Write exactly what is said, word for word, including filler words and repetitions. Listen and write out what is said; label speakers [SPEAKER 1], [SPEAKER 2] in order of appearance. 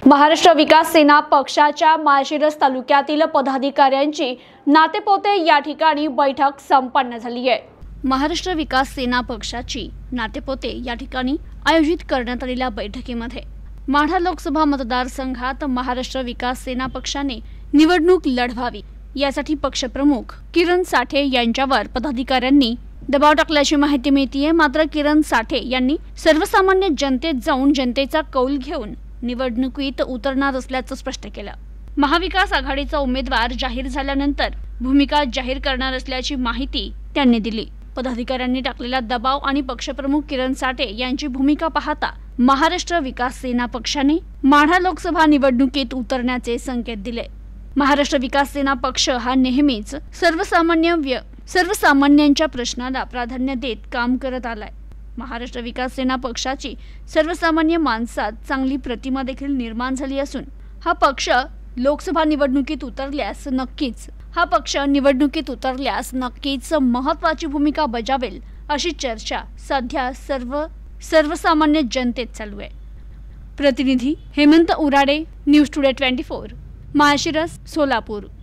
[SPEAKER 1] महाराष्ट्र विकास सेना पक्षाच्या माळशिरस तालुक्यातील पदाधिकाऱ्यांची नातेपोते या ठिकाणी बैठक संपन्न झाली आहे। महाराष्ट्र विकास सेना पक्षाची नातेपोते या ठिकाणी आयोजित करण्यात आलेल्या बैठकीमध्ये माढा लोकसभा मतदारसंघात महाराष्ट्र विकास सेना पक्षाने निवडणूक लढवावी यासाठी पक्षप्रमुख किरण साठे यांच्यावर पदाधिकाऱ्यांनी दबाव टाकल्याची माहिती मिळतेय। मात्र किरण साठे यांनी सर्वसामान्य जनतेत जाऊन जनतेचा कौल घेऊन निवडणुकीत उतरणार असल्याचं स्पष्ट केलं। महाविकास आघाडीचा उमेदवार जाहीर झाल्यानंतर भूमिका जाहीर करणार असल्याची माहिती त्यांनी दिली। पदाधिकाऱ्यांनी टाकलेला दबाव आणि पक्षप्रमुख किरण साठे यांची भूमिका पाहता महाराष्ट्र विकास सेना पक्षाने माढा लोकसभा निवडणुकीत उतरण्याचे संकेत दिले। महाराष्ट्र विकास सेना पक्ष हा नेहमीच सर्वसामान्य सर्वसामान्यांच्या प्रश्नाला प्राधान्य देत काम करत आलाय। महाराष्ट्र विकास सेना पक्षाची सर्वसामान्य माणसात चांगली प्रतिमा देखील निर्माण झाली असून हा पक्ष लोकसभा निवडणुकीत उतरल्यास नक्कीच हा पक्ष निवडणुकीत उतरल्यास नक्कीच महत्त्वाची भूमिका बजावेल अशी चर्चा सध्या सर्व सर्वसामान्य जनतेत चालू आहे। प्रतिनिधी हेमंत उराडे, न्यूज टुडे चोवीस, माळशिरस, सोलापूर।